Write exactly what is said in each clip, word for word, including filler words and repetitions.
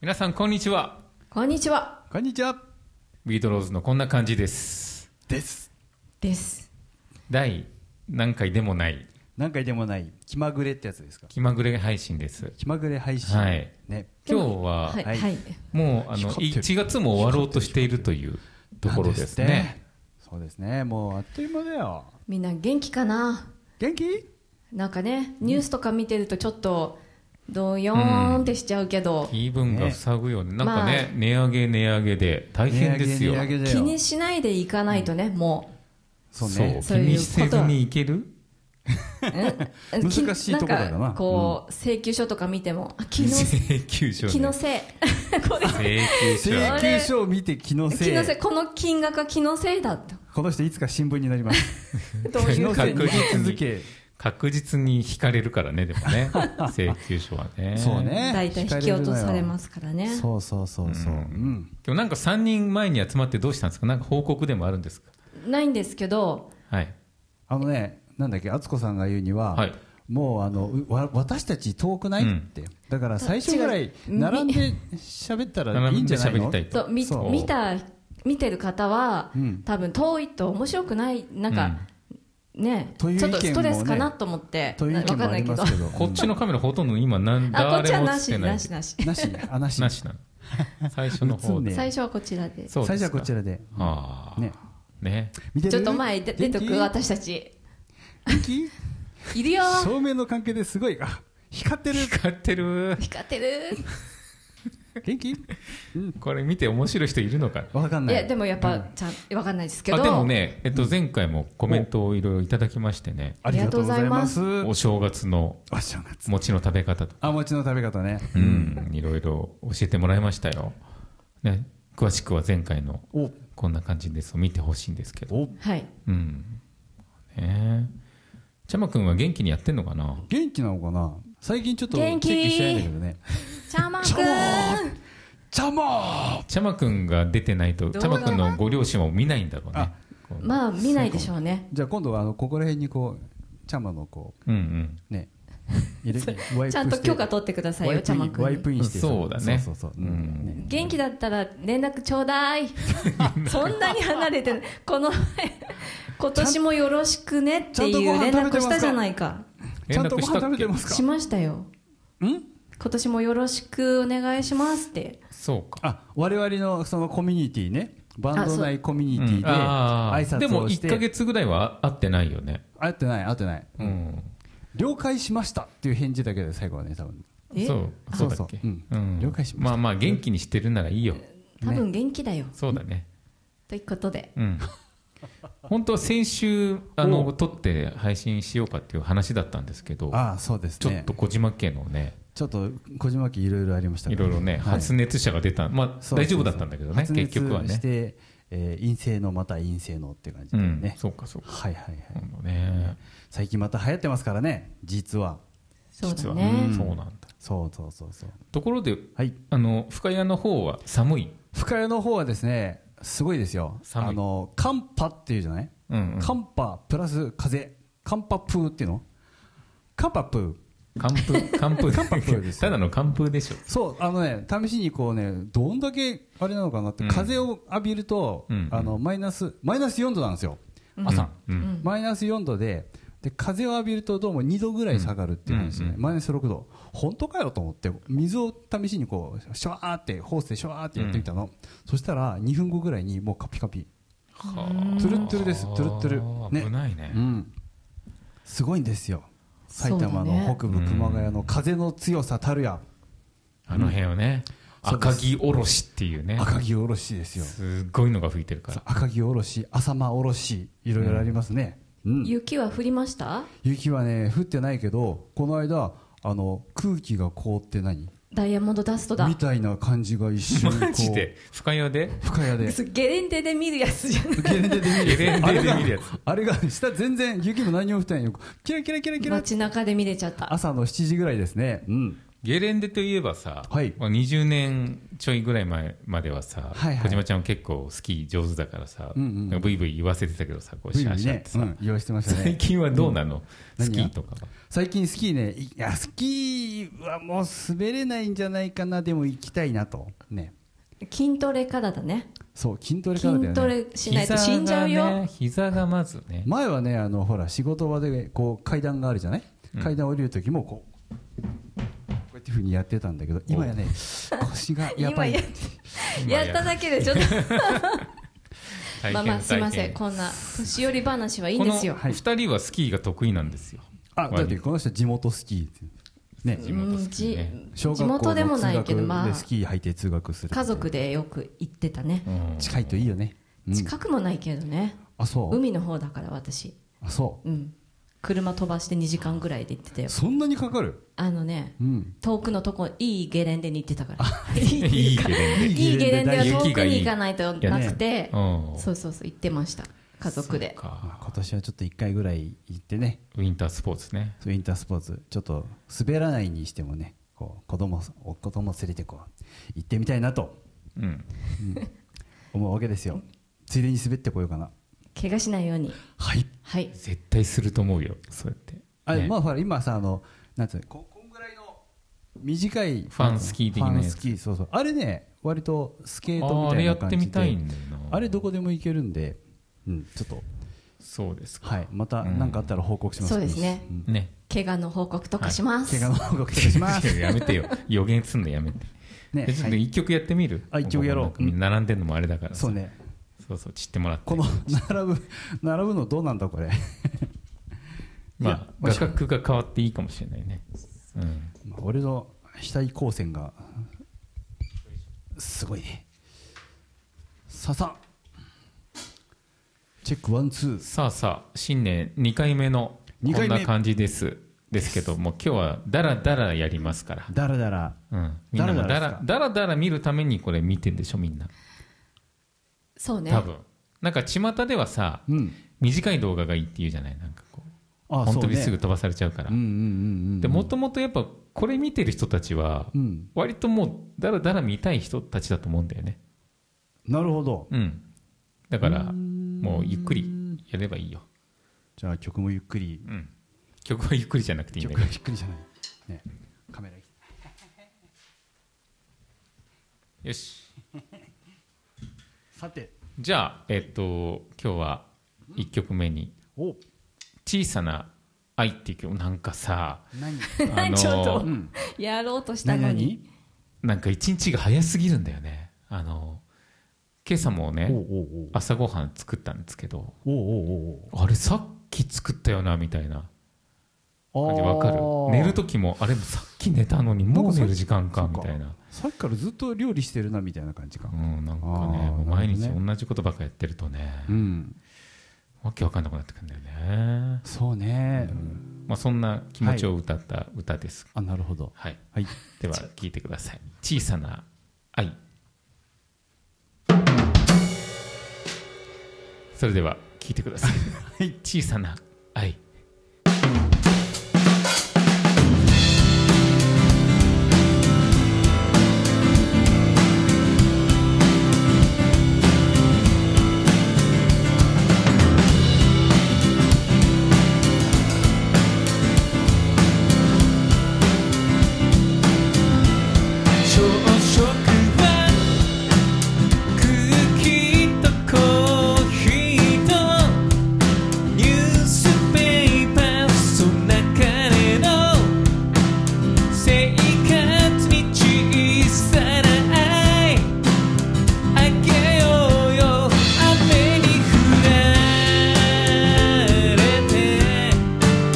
皆さんこんにちは。 こんにちは。 こんにちは。 ビートローズのこんな感じですですです第何回でもない何回でもない気まぐれってやつですか。 気まぐれ配信です。 気まぐれ配信、 はいね、 今日は、 はい、 ははいい、 もうあの光ってるいちがつも終わろうとしているというところですね。 なんですってそうですね、もうあっという間だよ。 みんな元気かな。 元気？ なんかね、ニュースとか見てるとちょっとドヨーンってしちゃうけど、 気分が塞ぐよね。なんかまね、 あ値上げ値上げで大変ですよ。 値上げ値上げだよ気にしないでいかないとね、もそうね。 そう、気にせずにいける？ う難しいところだななんかこう、請求書とか見ても、あ、気の請求書ね。 気のせいこれ請求書。 請求書を見て気のせい。 気のせい、この金額は気のせいだと。 この人いつか新聞になります。 どういう気のせい確逃げ実に続け。 確実に引かれるからね、でもね。請求書はね。 そうね。 大体引き落とされますからね。 そうそうそうそう。 ううんん。 でもなんかさんにんまえに集まってどうしたんですか？なんか報告でもあるんですか？ ないんですけど、 はい。 あのね、なんだっけ、敦子さんが言うには、 はい。 もうあのうわ私たち遠くない、 うんってだから最初ぐらい違う並んで喋ったらいいんじゃないの？ 並んで喋りたいそうみそう見た見てる方は、 うん多分遠いと面白くないなんか、ねという意見もねちょっとストレスかなと思って、 という意見もありますけど、 こっちのカメラほとんど今何あこっちは誰もなし映ってない。 なしなしなしあなしなしなの。最初の方で。 映んね最初はこちらでそうですか。 最初はこちらで、 ああ。 ね、 ね。 見てる？ ちょっと前で出てく元私たち気元気いるよ照明の関係ですごいあ光ってる光ってる。 光ってる元気？うんこれ見て面白い人いるのかな？ わかんない。 いやでもやっぱちゃんわかんないですけど、 あ、でもね、えっと、前回もコメントをいろいろいただきましてね、 ありがとうございます。 お正月のお正月。 餅の食べ方とか、 あ餅の食べ方ね。 うん、いろいろ教えてもらいましたよ。ね、詳しくは前回のおこんな感じですを見てほしいんですけど。 おはいうん。ねちゃまくんは元気にやってんのかな？ 元気なのかな？最近ちょっとチェッ元気クしてないんだけどね。 ちゃまくんちゃちゃまちゃまくんが出てないと、 どうちゃまくんのご両親は見ないんだろうねあ。 こうまあ見ないでしょうね。 じゃあ今度はあのここら辺にこうちゃまのこうんうん。 うね入れワイプしてちゃんと許可取ってくださいよ、 ワイプインちゃまくんに。 ワイプインしてそうだねそうそうそう、ううんんね元気だったら連絡ちょうだいそんなに離れてるこの前今年もよろしくねっていう連絡したじゃないか。 ちゃんとご飯食べて連絡ますか？ しましたよ。 ん今年もよろしくお願いしますって。 そうか。 あ我々のそのコミュニティねバンド内コミュニティであー挨でも1 拶をしてヶ月ぐらいは会ってないよね。 会ってない会ってない、 うん。 了解しましたっていう返事だけで最後はね多分えそう、そうだっけ。 そうそううん了解しましたまあまあ元気にしてるならいいよ。 多分元気だよ、 そうだね。 ということでうん。本当は先週あの撮って配信しようかっていう話だったんですけど、 ああそうですちょっねと小島家のね、 ちょっと小島家いろいろありましたからいろいろね、 はい発熱者が出た、まあそうそうそう大丈夫だったんだけどね、 発熱結局はね。 して、えー陰性のまた陰性のって感じうんでね、、 そうかそうか。 はいはいはい、 そうね。 最近また流行ってますからね実はそうだ実はね、 そうなんだ。 そうそうそうそうところで、 はいあの深谷の方は寒い。 深谷の方はですねすごいですよ寒いあの寒波っていうじゃない、 うんうん。 寒波プラス風寒波プーっていうの寒波プー寒風、寒風。 寒風ですよただの寒風でしょ。 そうあのね試しにこうねどんだけあれなのかなって、 うん風を浴びると、 うんあのマイナスマイナスよんどなんですよ朝、 うんうんマイナスよんどでで風を浴びるとどうもにどぐらい下がるっていうんですよね、 うんマイナスろくど本当かよと思って水を試しにこうシャワーってホースでシャワーってやってみたの、そしたらにふんごぐらいにもうカピカピはあトゥルットゥルですトゥルットゥルね危ないね。 うんすごいんですよ埼玉そうだねの北部熊谷の風の強さたるや、 あの辺をね、 そうです赤城おろしっていうね、 赤城おろしですよすごいのが吹いてるから。 赤城おろし浅間おろしいろいろありますね、うん雪は降りました？ 雪はね降ってないけどこの間あの空気が凍って何ダイヤモンドダストだ。 みたいな感じが一瞬こうマジで深谷で深谷でゲレンデで見るやつじゃない。 ゲレンデで見るゲレンデで見るやつ。 あれがあれが下全然雪も何にも降ってないよキラキラキラキラ街中で見れちゃった。 朝のしちじぐらいですねうんゲレンデといえばさ、 はいまあ、にじゅうねんちょいぐらい前まではさ、 はいはい小島ちゃんは結構スキー上手だからさ、 うんうん、 なんかブイブイ言わせてたけどさ、こうシャーシャーってさ、 ね、うん、言わせてましたね。 最近はどうなの、 うん、 スキーとかは。 最近スキーね、いやスキーはもう滑れないんじゃないかな、でも行きたいなとね。 筋トレからだね。 そう筋トレからだよね。 筋トレしないと死んじゃうよ。 膝がね、膝がまずね。 前はね、あのほら仕事場でこう階段があるじゃない、うん、階段降りる時もこうこうやってふうにやってたんだけど、今やね腰がやばい。 今ややっただけでちょっとまあまあすいません、こんな年寄り話はいいんですよ。 このふたりはスキーが得意なんですよ。 あ、だってこの人地元スキーね、 地元スキーね、 地元でもないけど、まあスキー履いて通学する家族でよく行ってたね。 近いといいよね、 うん、近くもないけどね。 あ、そう。 海の方だから私。 あ、そう、 うん、車飛ばしてにじかんぐらいで行ってたよ。 そんなにかかる？ あのね、うん、遠くのとこいいゲレンデに行ってたからいいゲレンデ、 いいゲレンデは遠くに行かないとなくて、そうそうそう行ってました、家族で。 今年はちょっといっかいぐらい行ってね、 ウィンタースポーツね。 ウィンタースポーツちょっと滑らないにしてもね、こう子供お子供連れてこう行ってみたいなと、うんうん、思うわけですよ。ついでに滑ってこようかな。 怪我しないように。 はい、 はい、 絶対すると思うよ、そうやって、ね、 あれ、まあほら今さ、あのなんつうの、ここんぐらいの短いファンスキー的なやつ、 ファンスキー、そうそう、あれね、割とスケートみたいな感じで、あれやってみたいんだよな。あれどこでも行けるんで、うん、ちょっとそうですか、 はい、また何かあったら報告します。 そうですね、 うん、 ね、怪我の報告とかします、 はい、怪我の報告とかしますやめてよ、予言すんのやめて、ね、ちょっと一曲やってみる、 はい、あ、一曲やろう、 並んでるのもあれだからさ、 そうね、 そうそう、散ってもらって、 この並ぶ並ぶのどうなんだこれまあ画角が変わっていいかもしれないね、うん、 まあ、俺の額光線がすごいね。さあさあチェックワンツー。 さあさあ、新年にかいめのこんな感じですですけども、今日はダラダラやりますから、 ダラダラ、 うん、みんなもダラダラダラ見るためにこれ見てんでしょ、みんな。 そうね、 多分なんか巷ではさ、うん、短い動画がいいって言うじゃない、なんかこう、ああ、本当にすぐ飛ばされちゃうから。でもともとやっぱこれ見てる人たちは、うん、割ともうダラダラ見たい人たちだと思うんだよね。 なるほど、 うん、だからもうゆっくりやればいいよ。 じゃあ曲もゆっくり、 うん、曲はゆっくりじゃなくていいんだけど、 曲はゆっくりじゃない、ね、カメラよしさて、 じゃあ、えっと、今日はいっきょくめに「小さな愛」っていう曲、なんかさ、 あのちょっと、うん、やろうとしたのになんか一日が早すぎるんだよね。あの今朝もね、おうおうおう、朝ごはん作ったんですけど、おうおうおう、あれさっき作ったよなみたいな感じ。わかる？寝る時もあれさっき寝たのにもう寝る時間かみたいな、 さっきからずっと料理してるなみたいな感じか。 うん、なんかね、もう毎日同じことばっかやってるとね、うん、わけわかんなくなってくるんだよね。 そうね、うん、 まあ、そんな気持ちを歌った歌です、 はい、あ、なるほど、 はいはい、では聴いてください。小さな愛。それでは聴いてください、はい、小さな愛。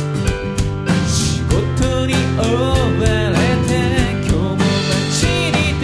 仕事に追われて今日も街に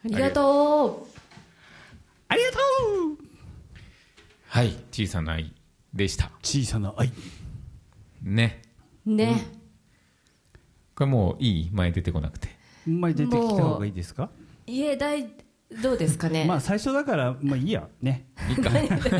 りがとうありがとう。 はい、小さな愛でした。 小さな愛ねね、うん、 これもういい？前出てこなくて前出てきた方がいいですか？ いえ、だいどうですかね。 まあ最初だからまあいいやね。 いいか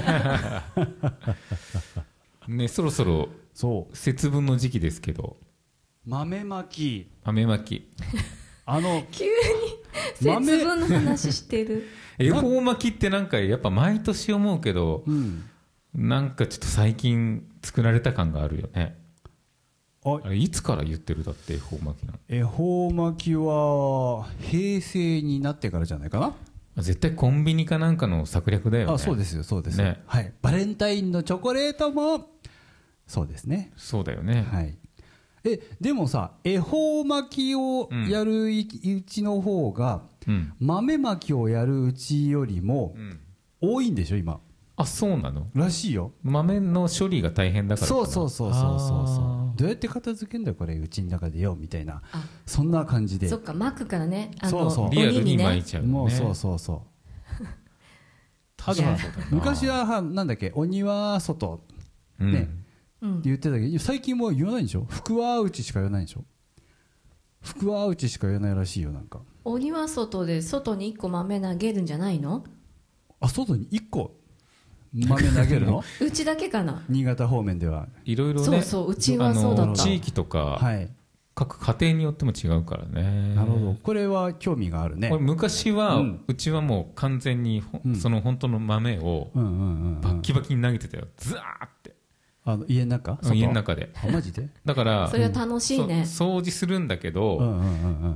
ね、そろそろそう節分の時期ですけど、 豆まき豆まきあの急に節分の話してる恵方巻きってなんかやっぱ毎年思うけど、うん、なんかちょっと最近作られた感があるよね。ああれいつから言ってる？だって恵方巻きなの。 恵方巻きは平成になってからじゃないかな。 絶対コンビニかなんかの策略だよね。 あ、そうですよそうですよ、ね、はい。バレンタインのチョコレートもそうですね。 そうだよね。 はい。えでもさ、恵方巻きをやるうちの方が、うん、豆巻きをやるうちよりも多いんでしょ今。 あ、そうなの？ らしいよ。 豆の処理が大変だからかな。 そうそうそうそうそうそう。どうやって片付けんだよこれうちの中でよみたいな、そんな感じで。 そっか、巻くからね、あのそうそうリアルに巻いちゃう、ね、 もうそうそうそうあとは昔はなんだっけ、鬼は外ね、うん、言ってたけど最近もう言わないんでしょ。福は内しか言わないんでしょ。福は内しか言わないらしいよ。なんか鬼は外で外にいっこ豆投げるんじゃないの？ あ、外にいっこ豆投げるのうちだけかな。 新潟方面ではいろいろね。 そうそう、うちはそうだった。 地域とか、はい、各家庭によっても違うからね。 なるほど、これは興味があるね。 これ昔は、うん、うちはもう完全に、うん、その本当の豆をバッキバキに投げてたよ。ズワーって。 あの家の中？ 家の中で。 あ、マジで？ だからそれは楽しいね。 掃除するんだけど、うんうんうんうん、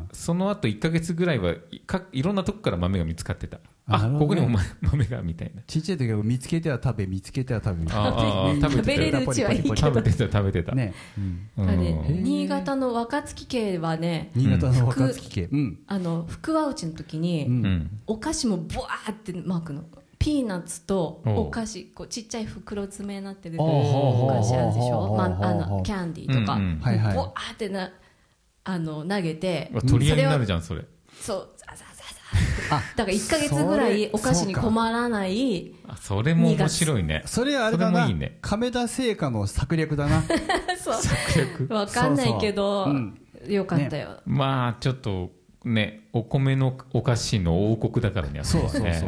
その後いっかげつぐらいはいかいろんなとこから豆が見つかってた。あ、ね、ここにも豆がみたいな。 ちっちゃい時は見つけては食べ、見つけては食べみたいな。 ああ、食べれるうちはいいけど。 食べてた食べてた。 ね。 うん、あれ新潟の若槻家はね。 新潟の若槻家。 うん、あの福は内の時に、うん、お菓子もブワーって巻くの。ピーナッツとお菓子、こうちっちゃい袋詰めになってるお菓子あるでしょ。まあ、あのキャンディーとか、うんうん、ブワーってなあの投げて、 取り合いになるじゃんそれ。 そう。あ、だからいっかげつぐらいお菓子に困らない。 あ、それも面白いね。 それあれだな、いいね、亀田製菓の策略だな。 そう策略わかんないけど、そうそう、うん、よかったよ、ね、 まあちょっとね、お米のお菓子の王国だからね。 そうそうそう、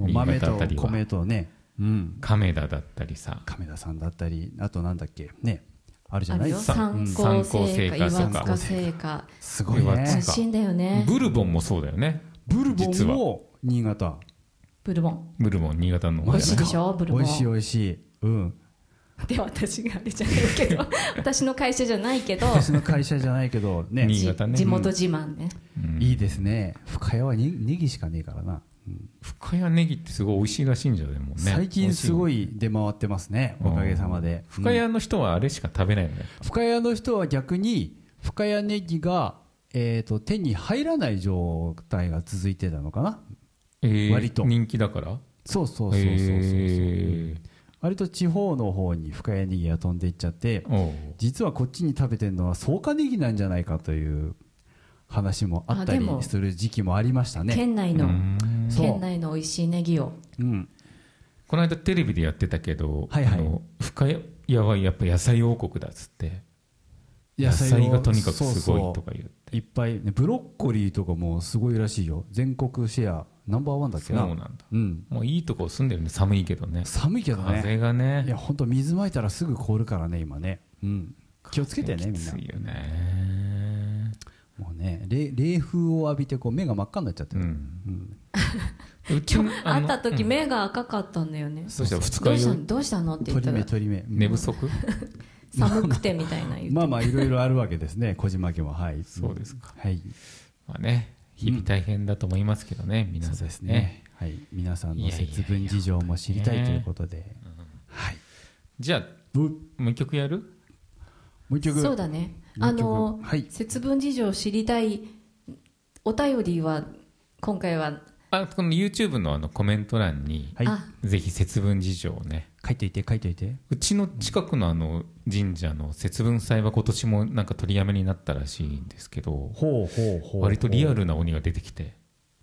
豆と米とね、 うん、亀田だったりさ、 亀田さんだったり、あとなんだっけね、あるじゃないですか。三幸製菓、岩塚製菓、 すごいね、 美味しいんだよね。 ブルボンもそうだよね。 ブルボンも新潟。 ブルボン。 ブルボン新潟の。 美味しいでしょブルボン。 美味しい美味しい。うん。 で私があれじゃないけど、私の会社じゃないけど。 私の会社じゃないけどね。 新潟ね。 地元自慢ね。 いいですね。深谷はネギしかねえからな。 深谷ネギってすごい美味しいらしいんじゃないもんね。 最近すごい出回ってますね。おかげさまで。 深谷の人はあれしか食べないよね。 深谷の人は逆に深谷ネギがえー、と手に入らない状態が続いてたのかな、 えー、割と人気だから。 そうそうそうそうそう、えー、割と地方の方に深谷ネギが飛んでいっちゃって、実はこっちに食べてるのは草加ネギなんじゃないかという話もあったりする時期もありましたね。 県内の県内の美味しいネギを、 うん、この間テレビでやってたけど、はいはい、あの深谷はやっぱ野菜王国だっつって、野菜がとにかくすごいとか言って、 いっぱい、ね、ブロッコリーとかもすごいらしいよ。全国シェアナンバーワンだっけな。 そうなんだ、うん、もういいとこ住んでるね。寒いけどね。 寒いけどね。 風がね。 いや本当水まいたらすぐ凍るからね今ね、うん、気をつけてねみんな。きついよね。もうね冷風を浴びてこう目が真っ赤になっちゃってる、うんうん、うち会った時目が赤かったんだよね、うん、 そしたらふつか酔いどうしたのって言ったら鳥目鳥目、寝不足寒くてみたいな言ってまあまあいろいろあるわけですね小島家も。はい、 そうですか。 はい、 まあね、日々大変だと思いますけどね、うん、皆さんね。そうですね、 はい、皆さんの節分事情も知りたいということで、はい、 じゃあもう一曲やる？ もう一曲。 そうだね、あの、はい、節分事情を知りたいお便りは今回はあこの YouTube の, あのコメント欄に、はい、ぜひ節分事情をね書いといて書いといて。 うちの近くのあの神社の節分祭は今年もなんか取りやめになったらしいんですけど、ほうほうほうほう、割とリアルな鬼が出てきて、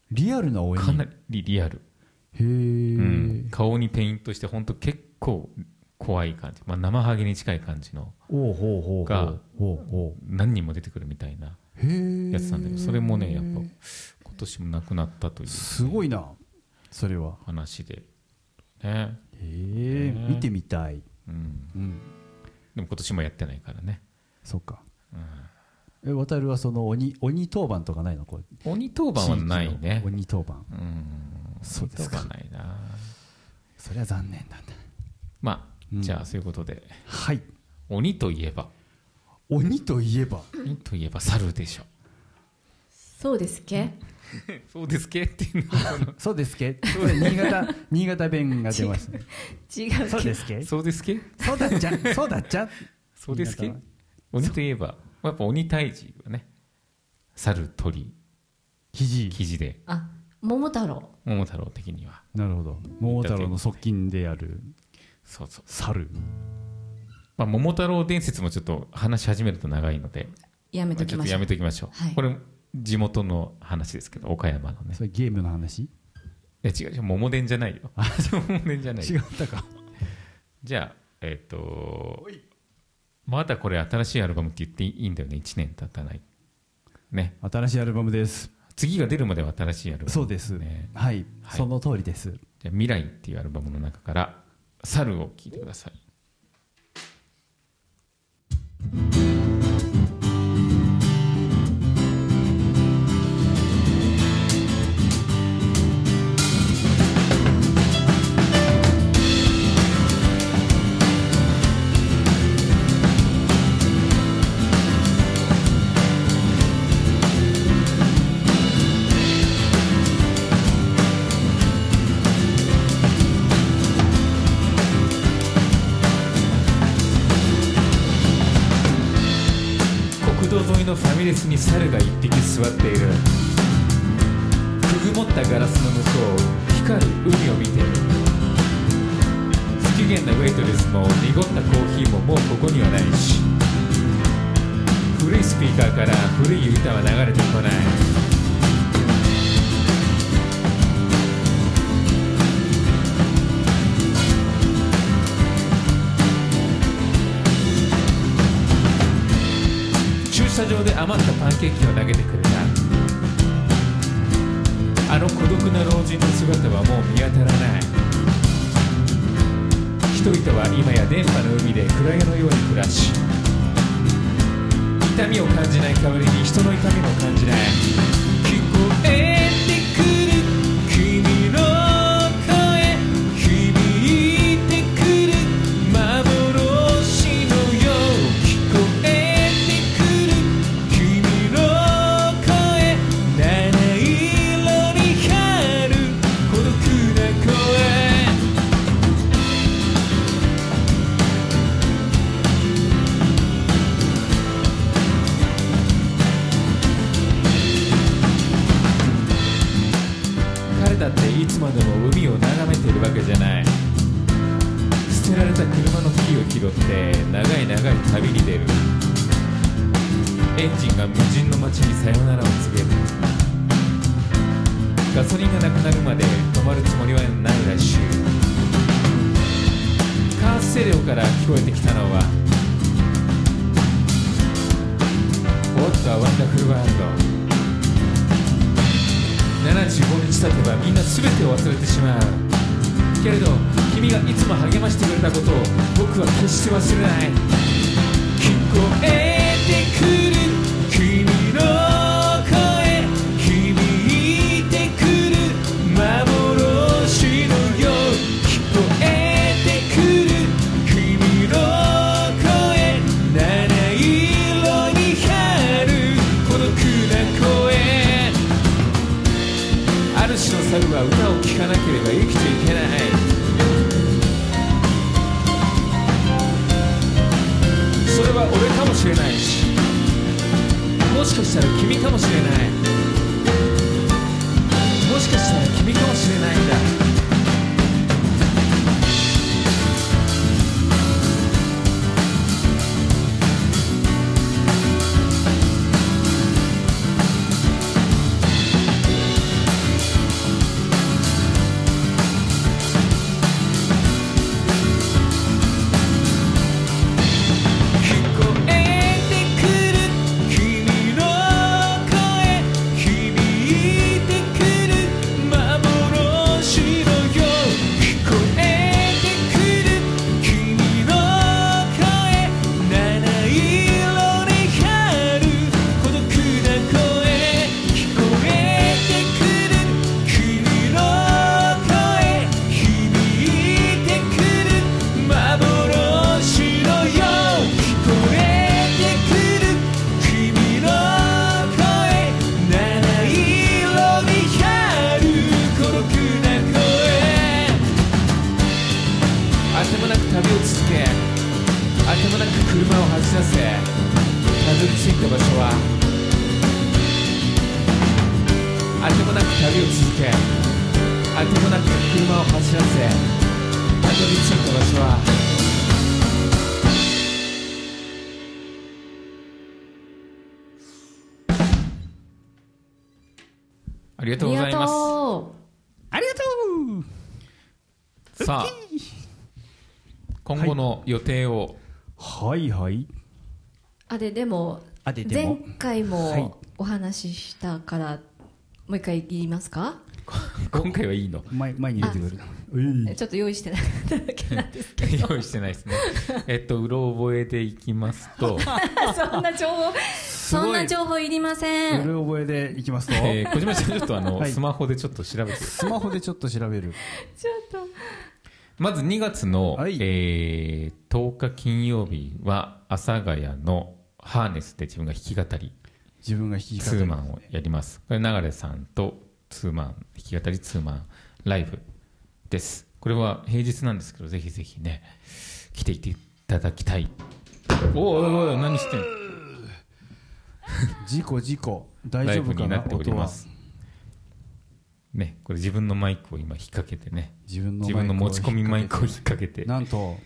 リアルな鬼？ かなりリアル。 へー、うん、 顔にペイントして本当結構怖い感じ、まあ、生ハゲに近い感じのが何人も出てくるみたいなやつなんだけど、それもねやっぱ今年もなくなったという、ね、 すごいなそれは話でね。 へえ、ね、見てみたい、 うんうん、でも今年もやってないからね。 そうか、うん、え渡るはその鬼鬼当番とかないの？こう鬼当番はないね。 鬼当番、 うん、そうですか。ないな。 それは残念なんだ。 まあ、うん、じゃあそういうことで、 はい、 鬼といえば鬼といえば鬼といえば猿でしょ。 そうですけそうですけっていうのそうですけ新潟新潟弁が出ますね。 違う。 そうですけそうですけそうだっちゃそうだっちゃそうですけ。鬼といえばやっぱ鬼退治はね、猿鳥キジキジで、 あ、桃太郎桃太郎的には。 なるほど。桃太郎の側近であるそうそう猿、 まあ、桃太郎伝説もちょっと話し始めると長いのでやめときましょう。 やめときましょう、 はい、 これ地元の話ですけど、岡山のね。 それゲームの話？いや違う違う、桃伝じゃないよ。桃伝じゃない。 違ったか。 じゃあえっ、ー、とまだこれ新しいアルバムって言っていいんだよね。いちねん経たないね。 新しいアルバムです。 次が出るまでは新しいアルバム、ね、 そうです、はい、はい、その通りです。 じゃあ未来っていうアルバムの中から猿を聴いてください。のファミレスに猿が一匹座っている。くぐもったガラスの向こう、光る海を見ている。不機嫌なウェイトレスも濁ったコーヒーももうここにはないし、古いスピーカーから古い歌は流れてこない。駐車場で余ったパンケーキを投げてくれた。あの孤独な老人の姿はもう見当たらない。人々は今や電波の海で暗闇のように暮らし、痛みを感じない代わりに人の痛みも感じない。聞こえてくる君の声、響いてくる幻のよう。聞こえだっていつまでも海を眺めてるわけじゃない。捨てられた車のキーを拾って長い長い旅に出る。エンジンが無人の街にさよならを告げる。ガソリンがなくなるまで止まるつもりはないらしい。カーステレオから聞こえてきたのは What a wonderful world。ななじゅうごにち経てばみんな全てを忘れてしまう。けれど君がいつも励ましてくれたことを僕は決して忘れない。聞こえてくる君の声、響いてくる幻のよう。聞こえてくる君の声、七色に光る孤独な声。主の猿は歌を聴かなければ生きていけない。それは俺かもしれないし、もしかしたら君かもしれない。もしかしたら君かもしれないんだ。 った場所はあてもなく旅を続け、あてもなく車を走らせ、たどり着いた場所はありがとうございます。 ありがとう。さあ今後の予定を、 はい、はいはいあれでもあででも前回もお話ししたから、もう一回言いますか？ 今回はいいの？ 前前に出てくる。 ちょっと用意してなかっただけなんですけど用意してないですね。えっとうろ覚えでいきますとそんな情報そんな情報いりません。 うろ覚えでいきますと、 えー、小島ちゃんちょっとあの、 はい、 スマホでちょっと調べてスマホでちょっと調べるちょっとまずにがつの、 はい、 えー、とおか金曜日は阿佐ヶ谷のハーネスで自分が弾き語り自分が弾き語りツーマンをやります。これ流さんとツーマン弾き語りツーマンライブです。これは平日なんですけど、ぜひぜひね来ていていただきたい。おおおお何してんの事故事故大丈夫かな。 ライブになっておりますね。これ自分のマイクを今引っ掛けてね、 自分の自分の持ち込みマイクを引っ掛けて、 なんと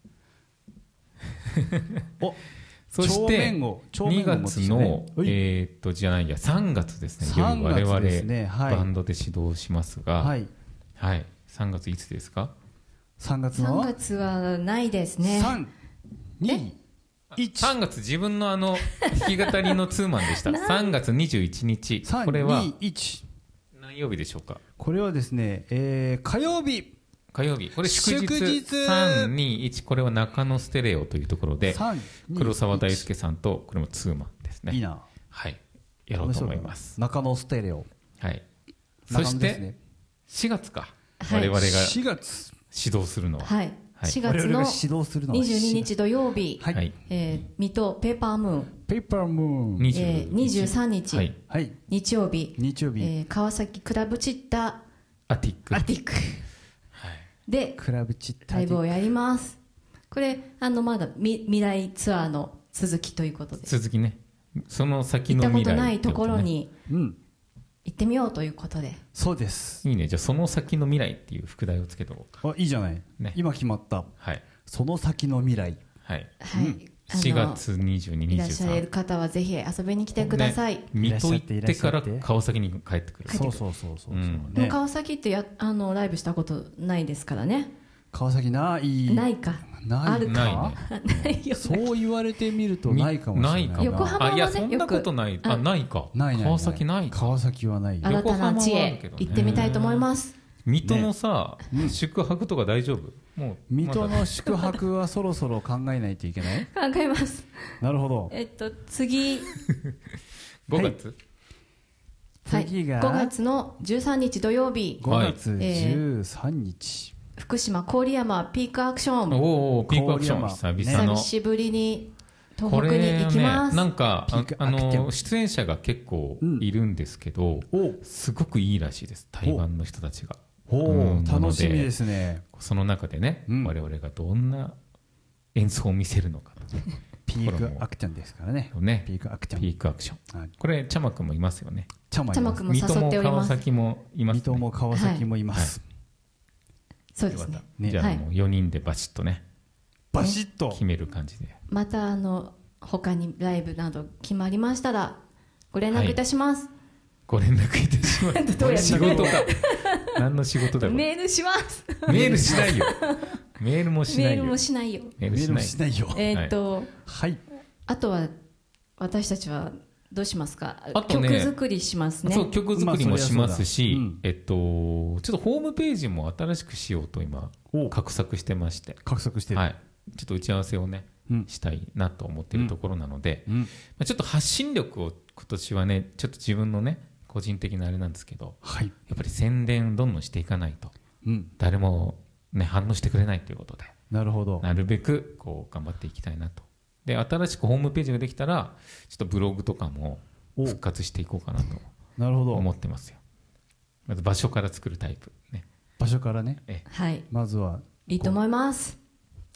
おそしてにがつのえっとじゃないやさんがつですね、夜我々バンドで指導しますが、はいはい、さんがついつですか？ さんがつのさんがつはないですね。 さん、に、いちさんがつ自分のあの弾き語りのツーマンでしたさんがつにじゅういちにち、これは何曜日でしょうか？ これはですね、えー、火曜日火曜日、これ祝日さんにいち、これは中野ステレオというところで黒沢大輔さんと、これもツーマンですね。 いいな。 はい、やろうと思います。 中野ステレオ。 はい。そしてしがつか、我々がしがつ指導するのは、 はい、しがつのにじゅうににち土曜日、はい、えー、水戸ペーパームーン、 ペーパームーン、 えー、にじゅうさんにち、はいはい、日曜日、 日曜日、 えー、川崎クラブチッタアティックアティックでクラブチッタライブをやります。これあのまだみ未来ツアーの続きということで、 続きね、その先の未来、 行ったことないところに行ってみようということで、 そうです。 いいね。じゃあその先の未来っていう副題をつけておこう。 あ、いいじゃない、ね、今決まった、はい、その先の未来、 はい、はい、うん、しがつにじゅうに、にじゅうさん、いらっしゃる方はぜひ遊びに来てください。 ね、水戸行ってから川崎に帰ってくる。 そうそうそうそう、うん、 でも川崎ってやあのライブしたことないですからね。 川崎ないないかないあるかない、ね、そう言われてみるとないかもしれない。 ないか横浜はね、 いやそんなことない。あ、ないか。 ないないない、 川崎ないか。 川崎はない。 新たな地へ行ってみたいと思います。 水戸のさ、ね、宿泊とか大丈夫？もう水戸の宿泊はそろそろ考えないといけない考えます。 なるほど。 えっと次ごがつ、 はい、次がごがつのじゅうさんにち土曜日、 ごがつじゅうさんにち、 えー、福島郡山ピークアクション。 おお、ピークアクション久々の、 久しぶりに東北に行きます。 ね、なんか あ, あの出演者が結構いるんですけど、うん、すごくいいらしいです、台湾の人たちが。 お、うん、楽しみですね。 その中でね、うん、我々がどんな演奏を見せるのかとピークアクションですからね。 ね、 ピークアクション。 ピークアクション。はい、これチャマクもいますよね。 チャマクも誘っております。 水戸も川崎もいます、ね。 水戸も川崎もいます。 はいはい、そうですね。ね、 じゃあもうよにんでバシッとね、 バシッと決める感じで。 またあの他にライブなど決まりましたらご連絡いたします。はい、 ご連絡いたします。どうや仕事か。何の仕事だろう。 メールします。 メールしないよ。メールもしないよ。 メールもしないよ。 メールもしないよ。 えっと、 はい。 あとは私たちはどうしますか。あとね、曲作りしますね。 そう曲作りもしますし、まあうん、えっとちょっとホームページも新しくしようと今画策してまして。 画策してる。 はい。ちょっと打ち合わせをね、うん、したいなと思っているところなので、うんうん、まあ、ちょっと発信力を今年はね、ちょっと自分のね個人的なあれなんですけど、はい、やっぱり宣伝どんどんしていかないと、うん、誰も、ね、反応してくれないということで、 なるほど、 なるべくこう頑張っていきたいなと。で新しくホームページができたらちょっとブログとかも復活していこうかなと思ってますよ。まず場所から作るタイプね。 場所からね、 はい、 まずはいいと思います。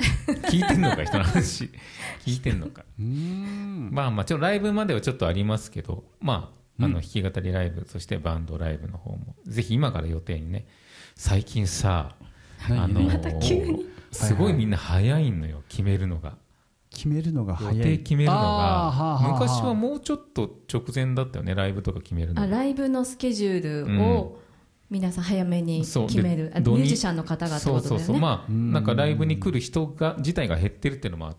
聞いてんのか人の話聞いてんのかうーんまあまあちょっとライブまではちょっとありますけどまああの弾き語りライブ、うん、そしてバンドライブの方もぜひ今から予定にね最近さあのまた急にすごいみんな早いのよ決めるのが決めるのが早い予定決めるのが昔はもうちょっと直前だったよねライブとか決めるのあライブのスケジュールを、うん皆さん早めに決めるミュージシャンの方がってことだよね。そうそうそうまあなんかライブに来る人が自体が減ってるっていうのもあって、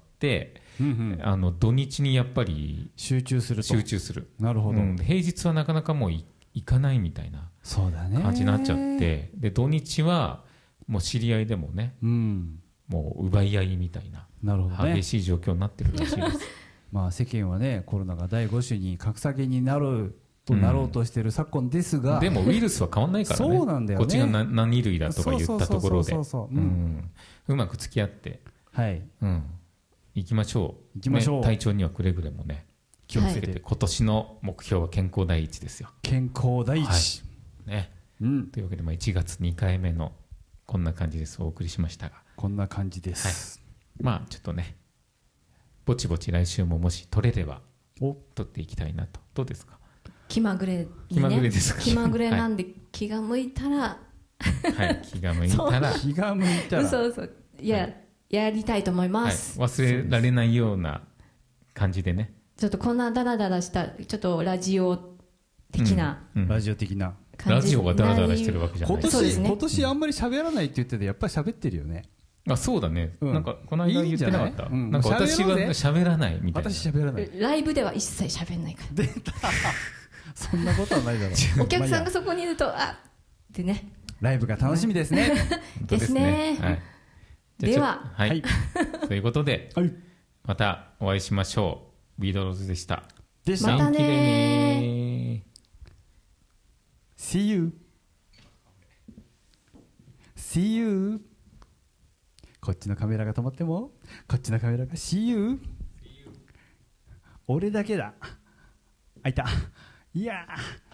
うんうん、あの土日にやっぱり集中すると集中する。 なるほど、うん、 平日はなかなかもう行かないみたいな感じになっちゃって、で土日はもう知り合いでもね、うん、もう奪い合いみたいな、なるほどね、激しい状況になってるらしいです。 まあ世間はねコロナがだいご種に格下げになるとなろうとしている昨今ですが、 うん、でもウイルスは変わんないからね。 そうなんだよね。 こっちが何何類だとか言ったところでうまく付き合って、はいうん、行きましょう。 行きましょう、 ね、体調にはくれぐれもね気をつけて、はい、今年の目標は健康第一ですよ。 健康第一、 はいねうん、というわけで、まあ、いちがつにかいめのこんな感じですお送りしましたが、 こんな感じです、 はい、まあちょっとねぼちぼち来週ももし取れれば取っていきたいなと。どうですか？ 気まぐれにね、 気まぐれですか？ 気まぐれなんで、はい、気が向いたらはい気が向いたら気が向いたらそうそういや、はい、やりたいと思います、 はい、忘れられないような感じでね、 ちょっとこんなダラダラしたちょっとラジオ的な、 うんうん、ラジオ的なラジオがダラダラしてるわけじゃない。 今年、ね、今年あんまり喋らないって言っててやっぱり喋ってるよね。 あそうだね、うん、なんかこの間言ってなかった。いいん、うん、なんか私は喋らないみたいな。 私喋らない。 ライブでは一切喋んないから。 出たそんなことはないだろう。 お客さんがそこにいるとあってね。 ライブが楽しみですね。 ですね。はい、では、 はい、ということで、はい、またお会いしましょう。ビートルズでした。 でした。 またね。 See you. See you. こっちのカメラが止まってもこっちのカメラが See you 俺だけだ。開いた。いやー